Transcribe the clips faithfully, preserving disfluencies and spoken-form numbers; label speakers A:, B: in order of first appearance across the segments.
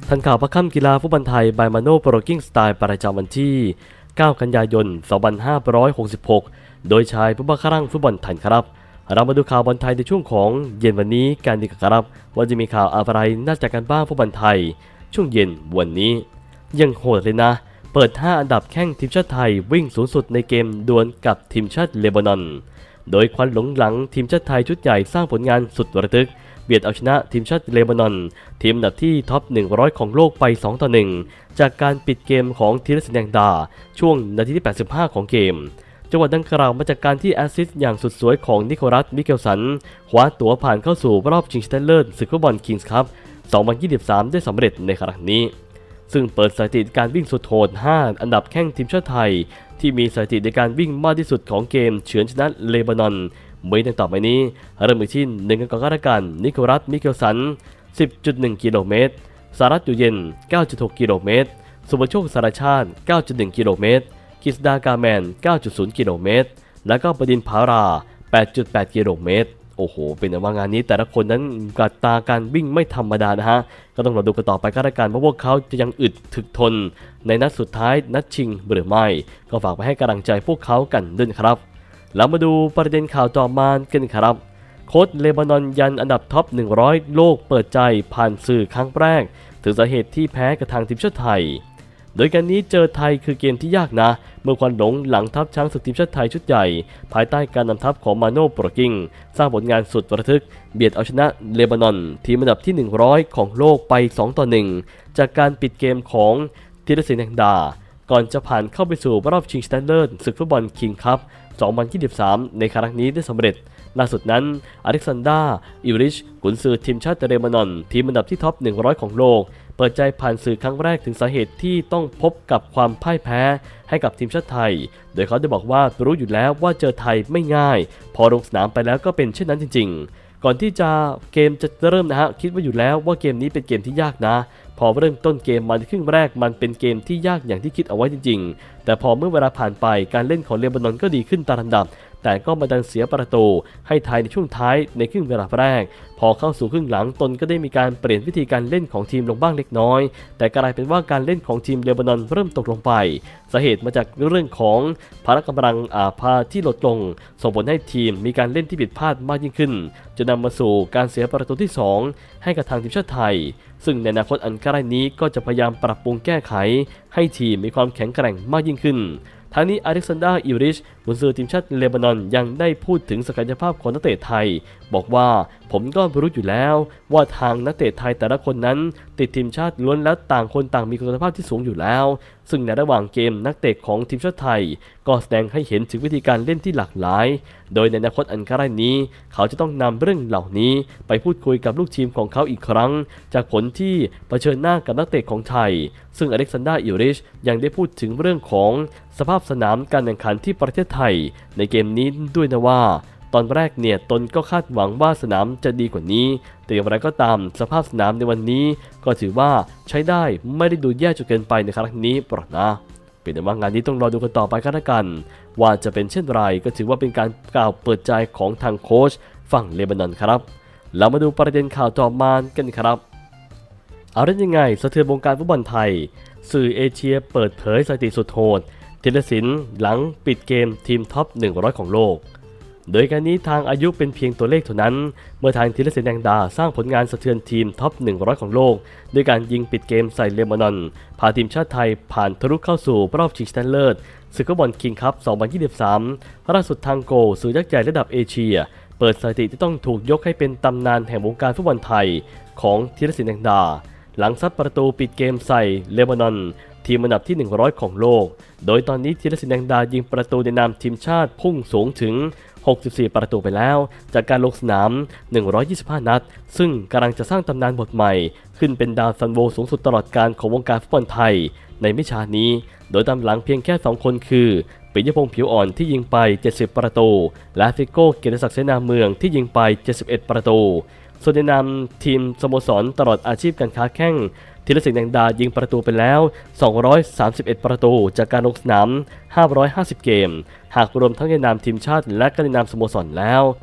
A: ทันข่าวพักค่ำกีฬาฟุตบอลไทยบายมาโนโปรกิ้งสไตล์ประจำวันที่เก้ากันยายนสองพันห้าร้อยหกสิบหกโดยชายผู้บังคับรังฟุตบอลไทยครับเรามาดูข่าวบอลไทยในช่วงของเย็นวันนี้กันดีกว่าครับว่าจะมีข่าวอะไรน่าจะกันบ้างฟุตบอลไทยช่วงเย็นวันนี้ยังโหดเลยนะเปิดห้าอันดับแข่งทีมชาติไทยวิ่งสูงสุดในเกมดวลกับทีมชาติเลบานอนโดยควันหลงหลังทีมชาติไทยชุดใหญ่สร้างผลงานสุดระทึกเบียดเอาชนะทีมชาติเลบานอนทีมอันดับที่ท็อปหนึ่งร้อยของโลกไปสองต่อหนึ่งจากการปิดเกมของธีรศิลป์แดงดาช่วงนาทีที่แปดสิบห้าของเกมจังหวะดังกล่าวมาจากการที่แอสซิสต์อย่างสุดสวยของนิโคลัสมิเกลสันคว้าตั๋วผ่านเข้าสู่รอบชิงชนะเลิศศึกฟุตบอลคิงส์คัพสองพันยี่สิบสามได้สำเร็จในครั้งนี้ซึ่งเปิดสถิติการวิ่งสุดโหดห้าอันดับแข่งทีมชาติไทยที่มีสถิติในการวิ่งมากที่สุดของเกมเฉือนชนะเลบานอนเมื่อดังต่อไปนี้เริ่มที่หนึ่งกรกฎาคมนิโคลัสมิเกลสัน สิบจุดหนึ่ง กิโลเมตรสารัตอยู่เย็น เก้าจุดหก กิโลเมตรสุภโชคสารชาติ เก้าจุดหนึ่ง กิโลเมตรกิษดากาแมน เก้าจุดศูนย์ กิโลเมตรและก็ประดินผารา แปดจุดแปด กิโลเมตรโอ้โหเป็นว่างานนี้แต่ละคนนั้นกัดตาการวิ่งไม่ธรรมดานะฮะก็ต้องรอดูกันต่อไปก็แล้วกันว่าพวกเขาจะยังอึดถึกทนในนัดสุดท้ายนัดชิงหรือไม่ก็ฝากไปให้กำลังใจพวกเขากันด้วยครับแล้วมาดูประเด็นข่าวต่อมากันครับโค้ชเลบานอนยันอันดับท็อปหนึ่งร้อยโลกเปิดใจผ่านสื่อครั้งแรกถึงสาเหตุที่แพ้กับทางทีมชาติไทยโดยการนี้เจอไทยคือเกมที่ยากนะเมื่อควันหลงหลังทัพช้างศึกทีมชาติไทยชุดใหญ่ภายใต้การนำทัพของมาโน่โปรกิงสร้างผลงานสุดระทึกเบียดเอาชนะเลบานอนทีมอันดับที่หนึ่งร้อยของโลกไปสองต่อหนึ่งจากการปิดเกมของธีรศิลป์แดงดาก่อนจะผ่านเข้าไปสู่รอบชิงชนะเลิศศึกฟุตบอลคิงส์คัพสองพันยี่สิบสามในครั้งนี้ได้สำเร็จล่าสุดนั้นอเล็กซานดราอิวริชกุนซือทีมชาติเลบานอนทีมอันดับที่ท็อปหนึ่งร้อยของโลกเปิดใจผ่านสื่อครั้งแรกถึงสาเหตุที่ต้องพบกับความพ่ายแพ้ให้กับทีมชาติไทยโดยเขาได้บอกว่ารู้อยู่แล้วว่าเจอไทยไม่ง่ายพอลงสนามไปแล้วก็เป็นเช่นนั้นจริงๆก่อนที่จะเกมจะเริ่มนะฮะคิดว่าอยู่แล้วว่าเกมนี้เป็นเกมที่ยากนะพอเริ่มต้นเกมมาในครึ่งแรกมันเป็นเกมที่ยากอย่างที่คิดเอาไว้จริงๆแต่พอเมื่อเวลาผ่านไปการเล่นของเลบานอนก็ดีขึ้นตามลำดับแต่ก็มาดันเสียประตูให้ไทยในช่วงท้ายในครึ่งเวลาแรกพอเข้าสู่ครึ่งหลังตนก็ได้มีการเปลี่ยนวิธีการเล่นของทีมลงบ้างเล็กน้อยแต่กลายเป็นว่าการเล่นของทีมเลบานอนเริ่มตกลงไปสาเหตุมาจากเรื่องของพละกำลังอาภาที่ลดลงส่งผลให้ทีมมีการเล่นที่ผิดพลาดมากยิ่งขึ้นจนนำมาสู่การเสียประตูที่สองให้กับทางทีมชาติไทยซึ่งในอนาคตอันใกล้นี้ก็จะพยายามปรับปรุงแก้ไขให้ทีมมีความแข็งแกร่งมากยิ่งขึ้นทางนี้อเล็กซานดราอิวริชกุนซือทีมชาติเลบานอนยังได้พูดถึงศักยภาพของนักเตะไทยบอกว่าผมก็รู้อยู่แล้วว่าทางนักเตะไทยแต่ละคนนั้นติดทีมชาติล้วนแล้วต่างคนต่างมีคุณภาพที่สูงอยู่แล้วซึ่งในระหว่างเกมนักเตะของทีมชาติไทยก็แสดงให้เห็นถึงวิธีการเล่นที่หลากหลายโดยในอนาคตอันใกล้นี้เขาจะต้องนำเรื่องเหล่านี้ไปพูดคุยกับลูกทีมของเขาอีกครั้งจากผลที่เผชิญหน้ากับนักเตะของไทยซึ่งอเล็กซานดราอิวริชยังได้พูดถึงเรื่องของสภาพสนามการแข่งขันที่ประเทศไทยในเกมนี้ด้วยนะว่าตอนแรกเนี่ยตนก็คาดหวังว่าสนามจะดีกว่านี้แต่อย่างไรก็ตามสภาพสนามในวันนี้ก็ถือว่าใช้ได้ไม่ได้ดูแย่จนเกินไปในครั้งนี้ปรนะเป็นแต่ว่างานนี้ต้องรอดูกันต่อไปกันละกันว่าจะเป็นเช่นไรก็ถือว่าเป็นการกล่าวเปิดใจของทางโค้ชฝั่งเลบานอนครับเรามาดูประเด็นข่าวต่อมากันครับเอาได้ยังไงสะเทือนวงการฟุตบอลไทยสื่อเอเชียเปิดเผยสถิติสุดโหดธีรศิลป์หลังปิดเกมทีมท็อปหนึ่งร้อยของโลกโดยการนี้ทางอายุเป็นเพียงตัวเลขเท่านั้นเมื่อทางธีรศิลป์แดงดาสร้างผลงานสะเทือนทีมท็อปหนึ่งร้อยของโลกด้วยการยิงปิดเกมใส่เลบานอนพาทีมชาติไทยผ่านทะลุเข้าสู่รอบชิงชนะเลิศศึกฟุตบอลคิงส์คัพสองพันยี่สิบสามล่าสุดทางโกสื่อยักษ์ใหญ่ระดับเอเชียเปิดสถิติที่ต้องถูกยกให้เป็นตำนานแห่งวงการฟุตบอลไทยของธีรศิลป์แดงดาหลังซัดประตูปิดเกมใส่เลบานอนทีมอันดับที่หนึ่งร้อยของโลกโดยตอนนี้ธีรศิลป์แดงดายิงประตูในนามทีมชาติพุ่งสูงถึงหกสิบสี่ประตูไปแล้วจากการลงสนามหนึ่งร้อยยี่สิบห้านัดซึ่งกำลังจะสร้างตำนานบทใหม่ขึ้นเป็นดาวซันโวสูงสุดตลอดกาลของวงการฟุตบอลไทยในไม่ช้านี้โดยตามหลังเพียงแค่สองคนคือปิยพงษ์ผิวอ่อนที่ยิงไปเจ็ดสิบประตูและฟิโก้เกียรติศักดิ์เสนาเมืองที่ยิงไปเจ็ดสิบเอ็ดประตูส่วนในนามทีมสโมสรตลอดอาชีพการค้าแข่งธีรศิลป์แดงดายิงประตูไปแล้วสองร้อยสามสิบเอ็ดประตูจากการลงสนามห้าร้อยห้าสิบเกมหากรวมทั้งในนามทีมชาติและก็ในนามสโมสรแล้ว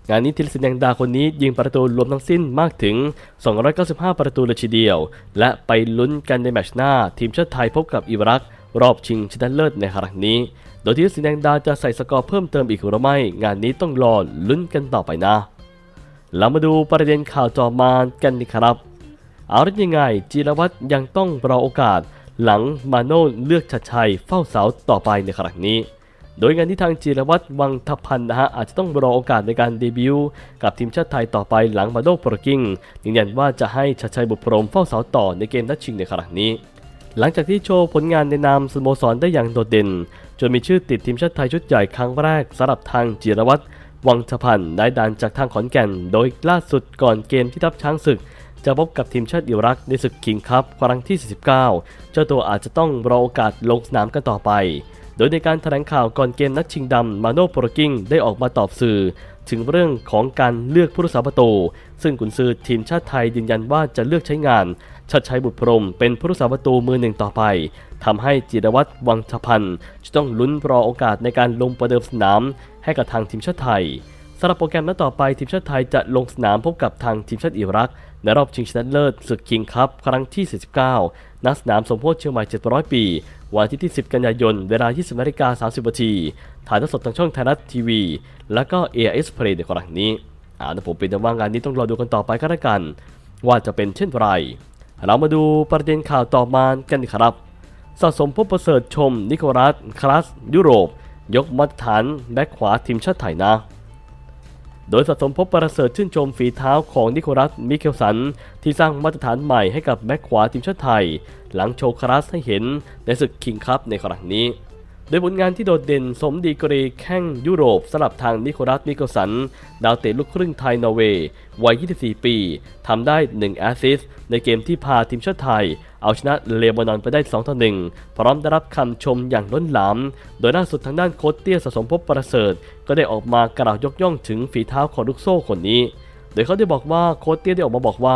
A: งานนี้ธีรศิลป์แดงดาคนนี้ยิงประตูรวมทั้งสิ้นมากถึงสองร้อยเก้าสิบห้าประตูเลยทีเดียวและไปลุ้นกันในแมตช์หน้าทีมชาติไทยพบกับอิรักรอบชิงชนะเลิศในครั้งนี้โดยธีรศิลป์แดงดาจะใส่สกอร์เพิ่มเติมอีกหรือไม่งานนี้ต้องรอลุ้นกันต่อไปนะเรามาดูประเด็นข่าวต่อมากันนะครับเอาละยังไงจิรวัตรยังต้องรอโอกาสหลังมาโน่เลือกชัดชัยเฝ้าเสาต่อไปในครั้งนี้โดยงานที่ทางจิรวัตรวังทพันธ์นะฮะอาจจะต้องรอโอกาสในการเดบิวต์กับทีมชาติไทยต่อไปหลังมาโน่โปรกิ้งยืนยันว่าจะให้ชัดชัยบุตรพรหมเฝ้าเสาต่อในเกมนัดชิงในครั้งนี้หลังจากที่โชว์ผลงานในนามสโมสรได้อย่างโดดเด่นจนมีชื่อติดทีมชาติไทยชุดใหญ่ครั้งแรกสำหรับทางจิรวัตรวังทพันธ์ได้ดันจากทางขอนแก่นโดยล่าสุดก่อนเกมที่ทัพช้างศึกจะพบกับทีมชาติอิรักในศึกคิงคัพครั้งที่สี่สิบเก้าเจ้าตัวอาจจะต้องรอโอกาสลงสนามกันต่อไปโดยในการแถลงข่าวก่อนเกมนัดชิงดำมาโน่โปรกิ้งได้ออกมาตอบสื่อถึงเรื่องของการเลือกผู้รักษาประตูซึ่งกุนซือทีมชาติไทยยืนยันว่าจะเลือกใช้งานชัดชัยบุตรพรหมเป็นผู้รักษาประตูมือหนึ่งต่อไปทำให้จิรวัตรวังทพันธ์จะต้องลุ้นรอโอกาสในการลงประเดิมสนามให้กับทางทีมชาติไทยสำหรับโปรแกรมนัดต่อไปทีมชาติไทยจะลงสนามพบกับทางทีมชาติอิรักในรอบชิงชนะเลิศศึกคิงคัพครั้งที่สี่สิบเก้าณสนามสมโภชเชียงใหม่เจ็ดร้อยปีวันที่ที่สิบกันยายนเวลา ยี่สิบนาฬิกาสามสิบนาทีถ่ายทอดสดทางช่องไทยรัฐทีวีและก็ เอ ไอ เอส Play ในครั้งนี้อ่าผมเป็นแต่ว่างานนี้ต้องรอดูกันต่อไปก็แล้วกันว่าจะเป็นเช่นไรเรามาดูประเด็นข่าวต่อมากันครับสะสมพบประเสริฐชมนิโคลัสคลาสยุโรปยกมาตรฐานแบ็คขวาทีมชาติไทยนะโดยสะสมพบประเสริฐชื่นชมฝีเท้าของนิโคลัสมิเคลสันที่สร้างมาตรฐานใหม่ให้กับแบ็คขวาทีมชาติไทยหลังโชว์คลาสให้เห็นในศึกคิงคัพในครั้งนี้โดยผลงานที่โดดเด่นสมดีกรีแข้งยุโรปสำหรับทางนิโคลัสมิเคลสันดาวเตะลูกครึ่งไทยนอร์เวย์วัยยี่สิบสี่ปีทำได้หนึ่งแอสซิสต์ในเกมที่พาทีมชาติไทยเอาชนะเลบานอนไปได้สองต่อหนึ่งพร้อมได้รับคำชมอย่างล้นหลามโดยล่าสุดทางด้านโค้ชเตี้ยสะสมพบประเสริฐก็ได้ออกมากล่าวยกย่องถึงฝีเท้าของลูกโซ่คนนี้โดยเขาได้บอกว่าโค้ชเตี้ยได้ออกมาบอกว่า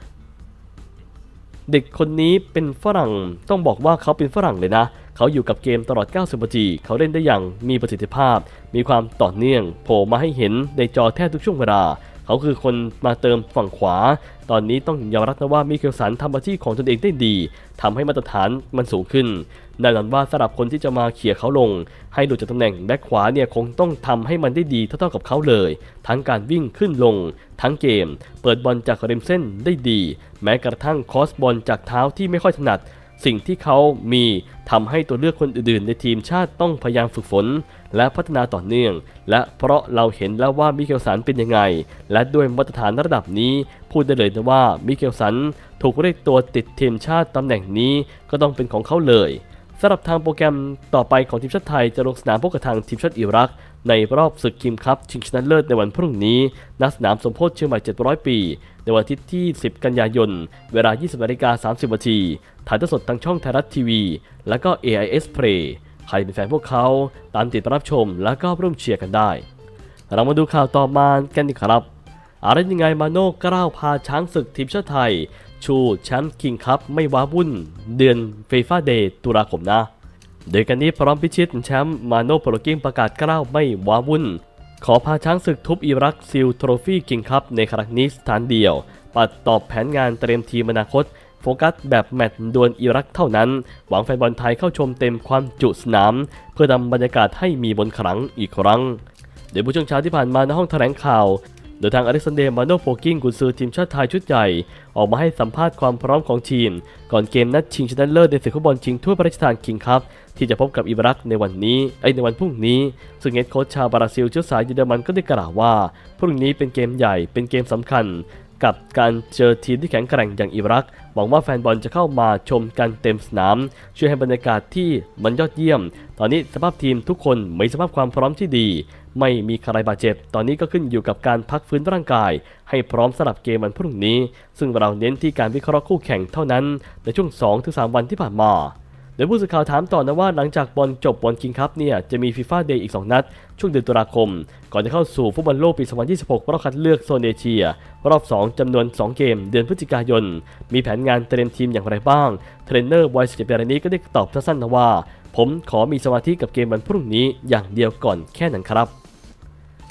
A: เด็กคนนี้เป็นฝรั่งต้องบอกว่าเขาเป็นฝรั่งเลยนะเขาอยู่กับเกมตลอดเก้าสิบนาทีเขาเล่นได้อย่างมีประสิทธิภาพมีความต่อเนื่องโผล่มาให้เห็นในจอแทบทุกช่วงเวลาเขาคือคนมาเติมฝั่งขวาตอนนี้ต้องยอมรับนะว่ามิเคลสันทำหน้าที่ของตนเองได้ดีทำให้มาตรฐานมันสูงขึ้นแน่นอนว่าสำหรับคนที่จะมาเขี่ยเขาลงให้หลุดจากตำแหน่งแบ็คขวาเนี่ยคงต้องทำให้มันได้ดีเท่าๆกับเขาเลยทั้งการวิ่งขึ้นลงทั้งเกมเปิดบอลจากริมเส้นได้ดีแม้กระทั่งคอสบอลจากเท้าที่ไม่ค่อยถนัดสิ่งที่เขามีทำให้ตัวเลือกคนอื่นๆในทีมชาติต้องพยายามฝึกฝนและพัฒนาต่อเนื่องและเพราะเราเห็นแล้วว่ามิเคลสันเป็นยังไงและด้วยมาตรฐานระดับนี้พูดได้เลยนะว่ามิเคลสันถูกเรียกตัวติดทีมชาติตำแหน่งนี้ก็ต้องเป็นของเขาเลยสำหรับทางโปรแกรมต่อไปของทีมชาติไทยจะลงสนามพบกับทางทีมชาติอิรักในรอบศึกคิงคัพชิงชนะเลิศในวันพรุ่งนี้ณสนามสมโภชเชียงใหม่เจ็ดร้อยปีในวันอาทิตย์ที่สิบกันยายนเวลา ยี่สิบนาฬิกาสามสิบนาทีถ่ายทอดสดทางช่องไทยรัฐทีวีและก็ เอ ไอ เอส Play ใครเป็นแฟนพวกเขาตามติดรับชมและก็ร่วมเชียร์กันได้เรามาดูข่าวต่อมากันดีครับอะไรยังไงมาโน่กล้าวพาช้างศึกทีมชาติไทยชูแชมป์คิงคัพไม่ว้าวุ่นเดือนฟีฟ่าเดย์ตุลาคมนะโดยกันนี้พร้อมพิชิตแชมป์มาโน่โปรกิ้งประกาศกล้าวไม่ว้าวุ่นขอพาช้างศึกทุบอิรักซิลโทรฟี่คิงคัพในครั้งนี้สถานเดียวปัดตอบแผนงานเตรียมทีมอนาคตโฟกัสแบบแมตช์ดวลอิรักเท่านั้นหวังแฟนบอลไทยเข้าชมเต็มความจุสนามเพื่อทำบรรยากาศให้มีบนขลังอีกครั้งโดยผู้ช่วงเช้าที่ผ่านมาในห้องแถลงข่าวโดยทางอเล็กซานเดร์มาโน่โปรกิ้งกุนซือทีมชาติไทยชุดใหญ่ออกมาให้สัมภาษณ์ความพร้อมของทีมก่อนเกมนัดชิงชนะเลิศในศึกฟุตบอลชิงถ้วยพระราชทานคิงคัพที่จะพบกับอิรักในวันนี้ไอในวันพรุ่งนี้ซึ่งเฮดโค้ชชาวบราซิลเชื้อสายเยอรมันก็ได้กล่าวว่าพรุ่งนี้เป็นเกมใหญ่เป็นเกมสำคัญกับการเจอทีมที่แข็งแกร่งอย่างอิรักหวังว่าแฟนบอลจะเข้ามาชมกันเต็มสนามช่วยให้บรรยากาศที่มันยอดเยี่ยมตอนนี้สภาพทีมทุกคนมีสภาพความพร้อมที่ดีไม่มีใครบาดเจ็บตอนนี้ก็ขึ้นอยู่กับการพักฟื้นร่างกายให้พร้อมสำหรับเกมวันพรุ่งนี้ซึ่งเราเน้นที่การวิเคราะห์คู่แข่งเท่านั้นในช่วง สองถึงสาม วันที่ผ่านมาโดยผู้สื่อข่าวถามต่อนะว่าหลังจากบอลจบบอลคิงคัพเนี่ยจะมีฟีฟ่าเดย์อีกสองนัดช่วงเดือนตุลาคมก่อนจะเข้าสู่ฟุตบอลโลกปีสองพันยี่สิบหกรอบคัดเลือกโซนเอเชียรอบสองจำนวนสองเกมเดือนพฤศจิกายนมีแผนงานเตรียมทีมอย่างไรบ้างเทรนเนอร์วัยสิบเจ็ดปีรายนี้ก็ได้ตอบสั้นๆนะว่าผมขอมีสมาธิกับเกมวันพรุ่งนี้อย่างเดียวก่อนแค่นั้นครับ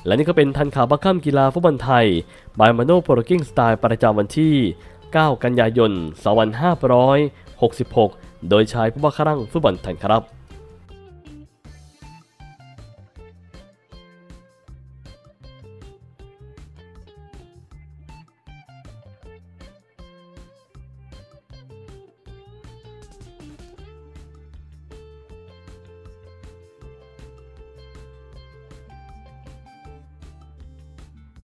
A: และนี่ก็เป็นทันข่าวบัคค่ำกีฬาฟุตบอลไทยบายมาโน่โปรกิ้งสไตล์ประจำวันที่เก้ากันยายนสองพันห้าร้อยหกสิบหกโดยชายผู้ว่าครั่งฟุตบอลไทยครับ